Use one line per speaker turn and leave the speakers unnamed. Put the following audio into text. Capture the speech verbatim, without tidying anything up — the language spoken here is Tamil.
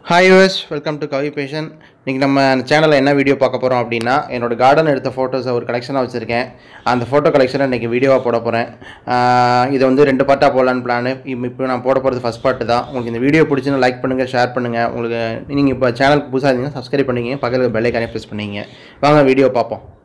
Hi viewers, welcome to kavipassion. இன்னைக்கு நம்ம சேனல்ல என்ன வீடியோ பார்க்க போறோம் அப்படினா என்னோட கார்டன் எடுத்த போட்டோஸ் ஒரு கலெக்ஷனா வச்சிருக்கேன். அந்த போட்டோ கலெக்ஷனை இன்னைக்கு வீடியோவா போட போறேன். இது வந்து ரெண்டு பார்ட்டா போடலாம்னு பிளான். இப்போ நான் போட போறது ஃபர்ஸ்ட் பார்ட் தான். உங்களுக்கு இந்த வீடியோ பிடிச்சினா லைக் பண்ணுங்க, ஷேர் பண்ணுங்க. உங்களுக்கு நீங்க இப்ப சேனலுக்கு புதுசா இருந்தீங்கன்னா Subscribe பண்ணிக்கங்க. பக்கத்துல பெல் ஐகானை பிரஸ் பண்ணிக்கங்க. வாங்க வீடியோ பாப்போம்.